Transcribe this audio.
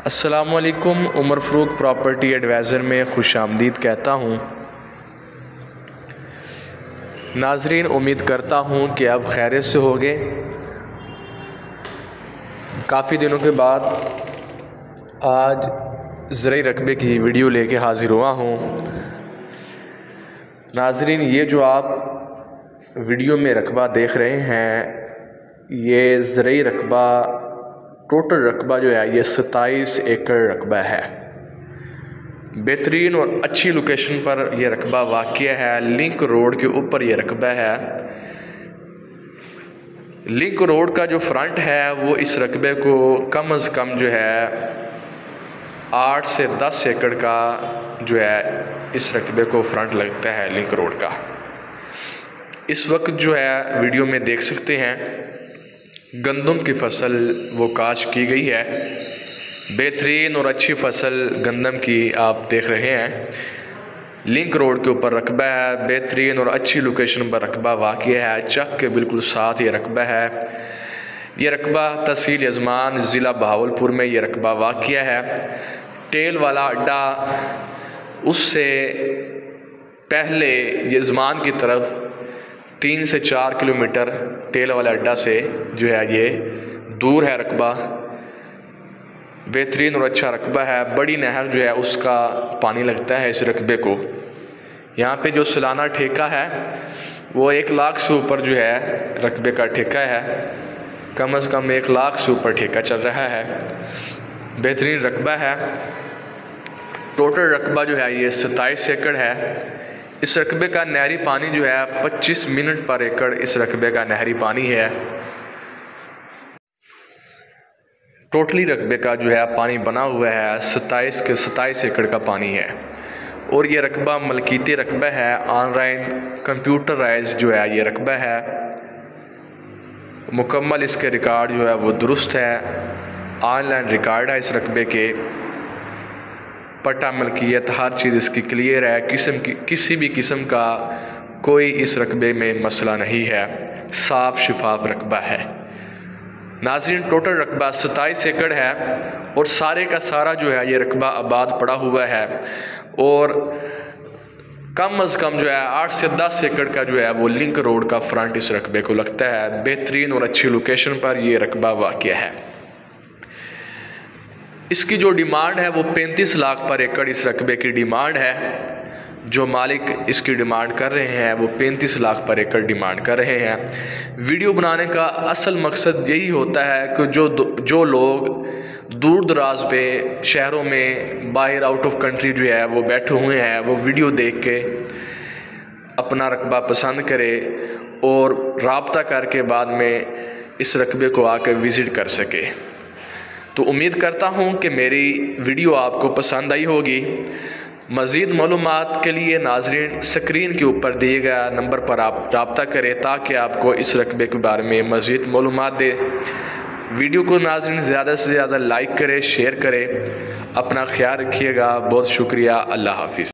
अस्सलामुअलैकुम। Umar Farooq property adviser में खुशामदीद कहता हूँ। नाज़रीन, उम्मीद करता हूँ कि आप खैरियत से होंगे। काफ़ी दिनों के बाद आज ज़रई रकबे की वीडियो लेके हाज़िर हुआ हूँ। नाज़रीन, ये जो आप वीडियो में रकबा देख रहे हैं, ये ज़रई रकबा टोटल रकबा जो है ये 27 एकड़ रकबा है। बेहतरीन और अच्छी लोकेशन पर यह रकबा वाक़या है। लिंक रोड के ऊपर यह रकबा है। लिंक रोड का जो फ्रंट है वो इस रकबे को कम अज़ कम जो है 8 से 10 एकड़ का जो है इस रकबे को फ्रंट लगता है लिंक रोड का। इस वक्त जो है वीडियो में देख सकते हैं गंदम की फसल वो काश की गई है। बेहतरीन और अच्छी फसल गंदम की आप देख रहे हैं। लिंक रोड के ऊपर रकबा है। बेहतरीन और अच्छी लोकेशन पर रकबा वाक़या है। चक के बिल्कुल साथ ये रकबा है। ये रकबा तहसील यजमान ज़िला बहावलपुर में ये रकबा वाक़या है। टेल वाला अड्डा उससे पहले यजमान की तरफ 3 से 4 किलोमीटर टेल वाला अड्डा से जो है ये दूर है रकबा। बेहतरीन और अच्छा रकबा है। बड़ी नहर जो है उसका पानी लगता है इस रकबे को। यहाँ पे जो सालाना ठेका है वो 1 लाख से ऊपर जो है रकबे का ठेका है। कम से कम 1 लाख से ऊपर ठेका चल रहा है। बेहतरीन रकबा है। टोटल रकबा जो है ये 27 एकड़ है। इस रकबे का नहरी पानी जो है 25 मिनट पर एकड़ इस रकबे का नहरी पानी है। टोटली रकबे का जो है पानी बना हुआ है 27 एकड़ का पानी है। और ये रकबा मलकीती रकबा है। ऑनलाइन कंप्यूटराइज जो है ये रकबा है। मुकम्मल इसके रिकॉर्ड जो है वो दुरुस्त है। ऑनलाइन रिकॉर्ड है इस रकबे के। पट्टा मलकियत हर चीज़ इसकी क्लियर है। किसी भी किस्म का कोई इस रकबे में मसला नहीं है। साफ शिफाफ रकबा है। नाज़रीन, टोटल रकबा 27 एकड़ है और सारे का सारा जो है ये रकबा आबाद पड़ा हुआ है। और कम अज़ कम जो है 8 से 10 एकड़ का जो है वो लिंक रोड का फ्रंट इस रकबे को लगता है। बेहतरीन और अच्छी लोकेशन पर यह रकबा वाक़या है। इसकी जो डिमांड है वो 35 लाख पर एकड़ इस रकबे की डिमांड है। जो मालिक इसकी डिमांड कर रहे हैं वो 35 लाख पर एकड़ डिमांड कर रहे हैं। वीडियो बनाने का असल मकसद यही होता है कि जो लोग दूर दराज पे शहरों में बाहर आउट ऑफ कंट्री जो है वो बैठे हुए हैं वो वीडियो देख के अपना रकबा पसंद करे और राब्ता करके बाद में इस रकबे को आकर विज़िट कर सके। तो उम्मीद करता हूँ कि मेरी वीडियो आपको पसंद आई होगी। मज़ीद मालूमात के लिए नाज़रीन स्क्रीन के ऊपर दिए गए नंबर पर आप रब्ता करें ताकि आपको इस रकबे के बारे में मज़ीद मालूमात दे। वीडियो को नाज़रीन ज़्यादा से ज़्यादा लाइक करें, शेयर करें। अपना ख्याल रखिएगा। बहुत शुक्रिया। अल्लाह हाफ़िज़।